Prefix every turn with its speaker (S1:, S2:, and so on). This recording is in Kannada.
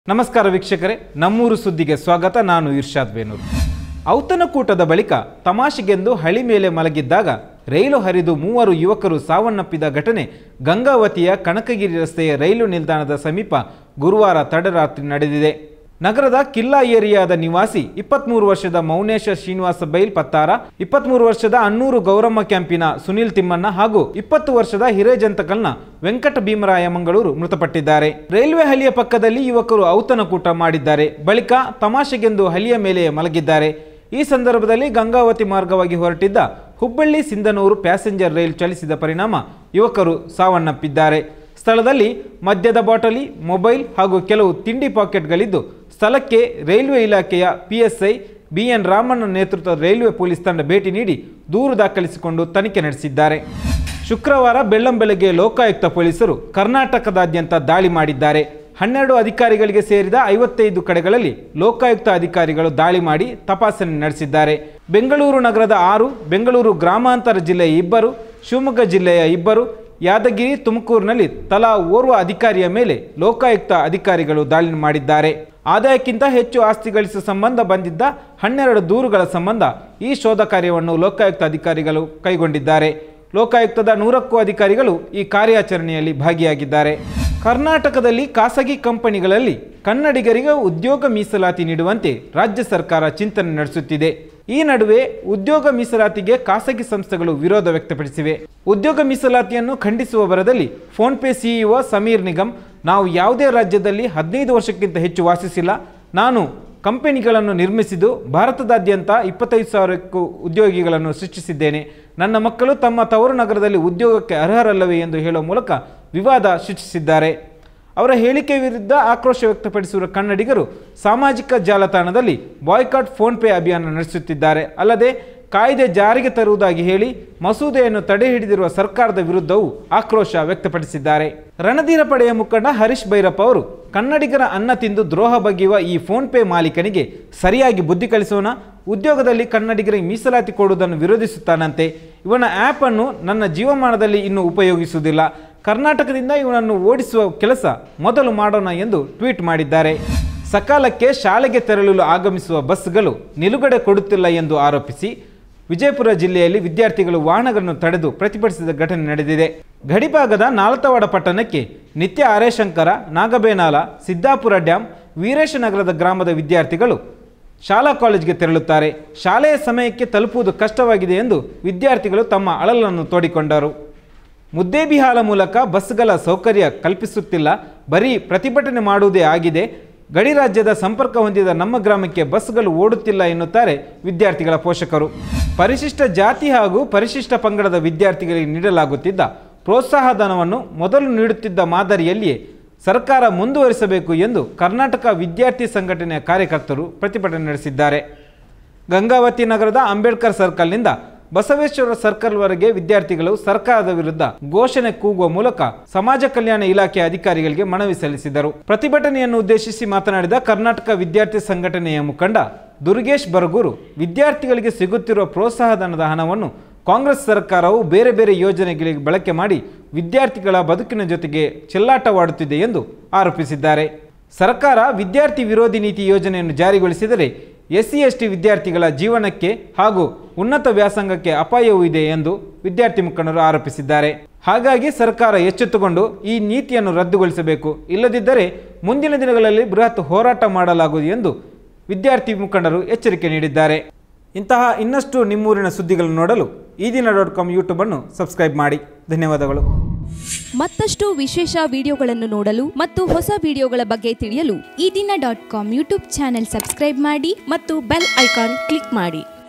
S1: ನಮಸ್ಕಾರ ವೀಕ್ಷಕರೇ, ನಮ್ಮೂರು ಸುದ್ದಿಗೆ ಸ್ವಾಗತ. ನಾನು ಇರ್ಷಾದ್ ಬೇನೂರು. ಔತಣಕೂಟದ ಬಳಿಕ ತಮಾಷೆಗೆಂದು ಹಳಿ ಮೇಲೆ ಮಲಗಿದ್ದಾಗ ರೈಲು ಹರಿದು 3 ಯುವಕರು ಸಾವನ್ನಪ್ಪಿದ ಘಟನೆ ಗಂಗಾವತಿಯ ಕನಕಗಿರಿ ರಸ್ತೆಯ ರೈಲು ನಿಲ್ದಾಣದ ಸಮೀಪ ಗುರುವಾರ ತಡರಾತ್ರಿ ನಡೆದಿದೆ. ನಗರದ ಕಿಲ್ಲಾ ಏರಿಯಾದ ನಿವಾಸಿ 23 ವರ್ಷದ ಮೌನೇಶ ಶ್ರೀನಿವಾಸ ಬೈಲ್ ಪತ್ತಾರ, 23 ವರ್ಷದ ಅನ್ನೂರು ಗೌರಮ್ಮ ಕ್ಯಾಂಪಿನ ಸುನಿಲ್ ತಿಮ್ಮಣ್ಣ ಹಾಗೂ 20 ವರ್ಷದ ಹಿರೇಜಂತಕಲ್ನ ವೆಂಕಟ ಭೀಮರಾಯ ಮಂಗಳೂರು ಮೃತಪಟ್ಟಿದ್ದಾರೆ. ರೈಲ್ವೆ ಹಳಿಯ ಪಕ್ಕದಲ್ಲಿ ಯುವಕರು ಔತಣಕೂಟ ಮಾಡಿದ್ದಾರೆ. ಬಳಿಕ ತಮಾಷೆಗೆಂದು ಹಳಿಯ ಮೇಲೆ ಮಲಗಿದ್ದಾರೆ. ಈ ಸಂದರ್ಭದಲ್ಲಿ ಗಂಗಾವತಿ ಮಾರ್ಗವಾಗಿ ಹೊರಟಿದ್ದ ಹುಬ್ಬಳ್ಳಿ ಸಿಂಧನೂರು ಪ್ಯಾಸೆಂಜರ್ ರೈಲು ಚಲಿಸಿದ ಪರಿಣಾಮ ಯುವಕರು ಸಾವನ್ನಪ್ಪಿದ್ದಾರೆ. ಸ್ಥಳದಲ್ಲಿ ಮದ್ಯದ ಬಾಟಲಿ, ಮೊಬೈಲ್ ಹಾಗೂ ಕೆಲವು ತಿಂಡಿ ಪಾಕೆಟ್ಗಳಿದ್ದು ಸ್ಥಳಕ್ಕೆ ರೈಲ್ವೆ ಇಲಾಖೆಯ PSI BN ರಾಮಣ್ಣ ನೇತೃತ್ವದ ರೈಲ್ವೆ ಪೊಲೀಸ್ ತಂಡ ಭೇಟಿ ನೀಡಿ ದೂರು ದಾಖಲಿಸಿಕೊಂಡು ತನಿಖೆ ನಡೆಸಿದ್ದಾರೆ. ಶುಕ್ರವಾರ ಬೆಳ್ಳಂಬೆಳಗ್ಗೆ ಲೋಕಾಯುಕ್ತ ಪೊಲೀಸರು ಕರ್ನಾಟಕದಾದ್ಯಂತ ದಾಳಿ ಮಾಡಿದ್ದಾರೆ. 12 ಅಧಿಕಾರಿಗಳಿಗೆ ಸೇರಿದ 55 ಕಡೆಗಳಲ್ಲಿ ಲೋಕಾಯುಕ್ತ ಅಧಿಕಾರಿಗಳು ದಾಳಿ ಮಾಡಿ ತಪಾಸಣೆ ನಡೆಸಿದ್ದಾರೆ. ಬೆಂಗಳೂರು ನಗರದ 6, ಬೆಂಗಳೂರು ಗ್ರಾಮಾಂತರ ಜಿಲ್ಲೆಯ 2, ಶಿವಮೊಗ್ಗ ಜಿಲ್ಲೆಯ 2, ಯಾದಗಿರಿ, ತುಮಕೂರಿನಲ್ಲಿ ತಲಾ ಓರ್ವ ಅಧಿಕಾರಿಯ ಮೇಲೆ ಲೋಕಾಯುಕ್ತ ಅಧಿಕಾರಿಗಳು ದಾಳಿ ಮಾಡಿದ್ದಾರೆ. ಆದಾಯಕ್ಕಿಂತ ಹೆಚ್ಚು ಆಸ್ತಿ ಗಳಿಸುವ ಸಂಬಂಧ ಬಂದಿದ್ದ 12 ದೂರುಗಳ ಸಂಬಂಧ ಈ ಶೋಧ ಕಾರ್ಯವನ್ನು ಲೋಕಾಯುಕ್ತ ಅಧಿಕಾರಿಗಳು ಕೈಗೊಂಡಿದ್ದಾರೆ. ಲೋಕಾಯುಕ್ತದ 100ಕ್ಕೂ ಅಧಿಕಾರಿಗಳು ಈ ಕಾರ್ಯಾಚರಣೆಯಲ್ಲಿ ಭಾಗಿಯಾಗಿದ್ದಾರೆ. ಕರ್ನಾಟಕದಲ್ಲಿ ಖಾಸಗಿ ಕಂಪನಿಗಳಲ್ಲಿ ಕನ್ನಡಿಗರಿಗೆ ಉದ್ಯೋಗ ಮೀಸಲಾತಿ ನೀಡುವಂತೆ ರಾಜ್ಯ ಸರ್ಕಾರ ಚಿಂತನೆ ನಡೆಸುತ್ತಿದೆ. ಈ ನಡುವೆ ಉದ್ಯೋಗ ಮೀಸಲಾತಿಗೆ ಖಾಸಗಿ ಸಂಸ್ಥೆಗಳು ವಿರೋಧ ವ್ಯಕ್ತಪಡಿಸಿವೆ. ಉದ್ಯೋಗ ಮೀಸಲಾತಿಯನ್ನು ಖಂಡಿಸುವ ಬರದಲ್ಲಿ ಫೋನ್ಪೇ CEO ಸಮೀರ್ ನಿಗಮ್, ನಾವು ಯಾವುದೇ ರಾಜ್ಯದಲ್ಲಿ 15 ವರ್ಷಕ್ಕಿಂತ ಹೆಚ್ಚು ವಾಸಿಸಿಲ್ಲ. ನಾನು ಕಂಪನಿಗಳನ್ನು ನಿರ್ಮಿಸಿದ್ದು ಭಾರತದಾದ್ಯಂತ 25,000ಕ್ಕೂ ಉದ್ಯೋಗಿಗಳನ್ನು ಸೃಷ್ಟಿಸಿದ್ದೇನೆ. ನನ್ನ ಮಕ್ಕಳು ತಮ್ಮ ತವರು ನಗರದಲ್ಲಿ ಉದ್ಯೋಗಕ್ಕೆ ಅರ್ಹರಲ್ಲವೇ ಎಂದು ಹೇಳುವ ಮೂಲಕ ವಿವಾದ ಸೃಷ್ಟಿಸಿದ್ದಾರೆ. ಅವರ ಹೇಳಿಕೆ ವಿರುದ್ಧ ಆಕ್ರೋಶ ವ್ಯಕ್ತಪಡಿಸಿರುವ ಕನ್ನಡಿಗರು ಸಾಮಾಜಿಕ ಜಾಲತಾಣದಲ್ಲಿ ಬಾಯ್ಕಾಟ್ ಫೋನ್ಪೇ ಅಭಿಯಾನ ನಡೆಸುತ್ತಿದ್ದಾರೆ. ಅಲ್ಲದೆ ಕಾಯ್ದೆ ಜಾರಿಗೆ ತರುವುದಾಗಿ ಹೇಳಿ ಮಸೂದೆಯನ್ನು ತಡೆ ಹಿಡಿದಿರುವ ಸರ್ಕಾರದ ವಿರುದ್ಧವೂ ಆಕ್ರೋಶ ವ್ಯಕ್ತಪಡಿಸಿದ್ದಾರೆ. ರಣಧೀರ ಪಡೆಯ ಮುಖಂಡ ಹರೀಶ್ ಭೈರಪ್ಪ ಅವರು ಕನ್ನಡಿಗರ ಅನ್ನ ತಿಂದು ದ್ರೋಹ ಬಗೆಯುವ ಈ ಫೋನ್ಪೇ ಮಾಲೀಕನಿಗೆ ಸರಿಯಾಗಿ ಬುದ್ಧಿ ಕಲಿಸೋಣ, ಉದ್ಯೋಗದಲ್ಲಿ ಕನ್ನಡಿಗರಿಗೆ ಮೀಸಲಾತಿ ಕೊಡುವುದನ್ನು ವಿರೋಧಿಸುತ್ತಾನಂತೆ. ಇವನ ಆ್ಯಪ್ ಅನ್ನು ನನ್ನ ಜೀವಮಾನದಲ್ಲಿ ಇನ್ನೂ ಉಪಯೋಗಿಸುವುದಿಲ್ಲ. ಕರ್ನಾಟಕದಿಂದ ಇವನನ್ನು ಓಡಿಸುವ ಕೆಲಸ ಮೊದಲು ಮಾಡೋಣ ಎಂದು ಟ್ವೀಟ್ ಮಾಡಿದ್ದಾರೆ. ಸಕಾಲಕ್ಕೆ ಶಾಲೆಗೆ ತೆರಳಲು ಆಗಮಿಸುವ ಬಸ್ಗಳು ನಿಲುಗಡೆ ಕೊಡುತ್ತಿಲ್ಲ ಎಂದು ಆರೋಪಿಸಿ ವಿಜಯಪುರ ಜಿಲ್ಲೆಯಲ್ಲಿ ವಿದ್ಯಾರ್ಥಿಗಳು ವಾಹನಗಳನ್ನು ತಡೆದು ಪ್ರತಿಭಟಿಸಿದ ಘಟನೆ ನಡೆದಿದೆ. ಗಡಿಭಾಗದ ನಾಲತವಾಡ ಪಟ್ಟಣಕ್ಕೆ ನಿತ್ಯ ಆರೇಶಂಕರ, ನಾಗಬೇನಾಲ, ಸಿದ್ದಾಪುರ ಡ್ಯಾಂ, ವೀರೇಶನಗರದ ಗ್ರಾಮದ ವಿದ್ಯಾರ್ಥಿಗಳು ಶಾಲಾ ಕಾಲೇಜಿಗೆ ತೆರಳುತ್ತಾರೆ. ಶಾಲೆಯ ಸಮಯಕ್ಕೆ ತಲುಪುವುದು ಕಷ್ಟವಾಗಿದೆ ಎಂದು ವಿದ್ಯಾರ್ಥಿಗಳು ತಮ್ಮ ಅಳಲನ್ನು ತೋಡಿಕೊಂಡರು. ಮುದ್ದೇಬಿಹಾಳ ಮೂಲಕ ಬಸ್ಗಳ ಸೌಕರ್ಯ ಕಲ್ಪಿಸುತ್ತಿಲ್ಲ, ಬರೀ ಪ್ರತಿಭಟನೆ ಮಾಡುವುದೇ ಆಗಿದೆ. ಗಡಿ ರಾಜ್ಯದ ಸಂಪರ್ಕ ಹೊಂದಿದ ನಮ್ಮ ಗ್ರಾಮಕ್ಕೆ ಬಸ್ಗಳು ಓಡುತ್ತಿಲ್ಲ ಎನ್ನುತ್ತಾರೆ ವಿದ್ಯಾರ್ಥಿಗಳ ಪೋಷಕರು. ಪರಿಶಿಷ್ಟ ಜಾತಿ ಹಾಗೂ ಪರಿಶಿಷ್ಟ ಪಂಗಡದ ವಿದ್ಯಾರ್ಥಿಗಳಿಗೆ ನೀಡಲಾಗುತ್ತಿದ್ದ ಪ್ರೋತ್ಸಾಹಧನವನ್ನು ಮೊದಲು ನೀಡುತ್ತಿದ್ದ ಮಾದರಿಯಲ್ಲಿಯೇ ಸರ್ಕಾರ ಮುಂದುವರಿಸಬೇಕು ಎಂದು ಕರ್ನಾಟಕ ವಿದ್ಯಾರ್ಥಿ ಸಂಘಟನೆಯ ಕಾರ್ಯಕರ್ತರು ಪ್ರತಿಭಟನೆ ನಡೆಸಿದ್ದಾರೆ. ಗಂಗಾವತಿ ನಗರದ ಅಂಬೇಡ್ಕರ್ ಸರ್ಕಲ್ನಿಂದ ಬಸವೇಶ್ವರ ಸರ್ಕಲ್ವರೆಗೆ ವಿದ್ಯಾರ್ಥಿಗಳು ಸರ್ಕಾರದ ವಿರುದ್ಧ ಘೋಷಣೆ ಕೂಗುವ ಮೂಲಕ ಸಮಾಜ ಕಲ್ಯಾಣ ಇಲಾಖೆ ಅಧಿಕಾರಿಗಳಿಗೆ ಮನವಿ ಸಲ್ಲಿಸಿದರು. ಪ್ರತಿಭಟನೆಯನ್ನು ಉದ್ದೇಶಿಸಿ ಮಾತನಾಡಿದ ಕರ್ನಾಟಕ ವಿದ್ಯಾರ್ಥಿ ಸಂಘಟನೆಯ ಮುಖಂಡ ದುರ್ಗೇಶ್ ಬರಗೂರು, ವಿದ್ಯಾರ್ಥಿಗಳಿಗೆ ಸಿಗುತ್ತಿರುವ ಪ್ರೋತ್ಸಾಹಧನದ ಹಣವನ್ನು ಕಾಂಗ್ರೆಸ್ ಸರ್ಕಾರವು ಬೇರೆ ಬೇರೆ ಯೋಜನೆಗಳಿಗೆ ಬಳಕೆ ಮಾಡಿ ವಿದ್ಯಾರ್ಥಿಗಳ ಬದುಕಿನ ಜೊತೆಗೆ ಚೆಲ್ಲಾಟವಾಡುತ್ತಿದೆ ಎಂದು ಆರೋಪಿಸಿದ್ದಾರೆ. ಸರ್ಕಾರ ವಿದ್ಯಾರ್ಥಿ ವಿರೋಧಿ ನೀತಿ ಯೋಜನೆಯನ್ನು ಜಾರಿಗೊಳಿಸಿದರೆ SC ST ವಿದ್ಯಾರ್ಥಿಗಳ ಜೀವನಕ್ಕೆ ಹಾಗೂ ಉನ್ನತ ವ್ಯಾಸಂಗಕ್ಕೆ ಅಪಾಯವೂ ಇದೆ ಎಂದು ವಿದ್ಯಾರ್ಥಿ ಮುಖಂಡರು ಆರೋಪಿಸಿದ್ದಾರೆ. ಹಾಗಾಗಿ ಸರ್ಕಾರ ಎಚ್ಚೆತ್ತುಕೊಂಡು ಈ ನೀತಿಯನ್ನು ರದ್ದುಗೊಳಿಸಬೇಕು, ಇಲ್ಲದಿದ್ದರೆ ಮುಂದಿನ ದಿನಗಳಲ್ಲಿ ಬೃಹತ್ ಹೋರಾಟ ಮಾಡಲಾಗುವುದು ಎಂದು ವಿದ್ಯಾರ್ಥಿ ಮುಖಂಡರು ಎಚ್ಚರಿಕೆ ನೀಡಿದ್ದಾರೆ. ಇಂತಹ ಇನ್ನಷ್ಟು ನಿಮ್ಮೂರಿನ ಸುದ್ದಿಗಳನ್ನು ನೋಡಲು ಈದಿನ.com ಯೂಟ್ಯೂಬ್ ಅನ್ನು ಸಬ್ಸ್ಕ್ರೈಬ್ ಮಾಡಿ. ಧನ್ಯವಾದಗಳು.
S2: ಮತ್ತಷ್ಟು ವಿಶೇಷ ವಿಡಿಯೋಗಳನ್ನು ನೋಡಲು ಮತ್ತು ಹೊಸ ವಿಡಿಯೋಗಳ ಬಗ್ಗೆ ತಿಳಿಯಲು ಈದಿನ.com ಯೂಟ್ಯೂಬ್ ಚಾನೆಲ್ ಸಬ್ಸ್ಕ್ರೈಬ್ ಮಾಡಿ ಮತ್ತು ಬೆಲ್ ಐಕಾನ್ ಕ್ಲಿಕ್ ಮಾಡಿ.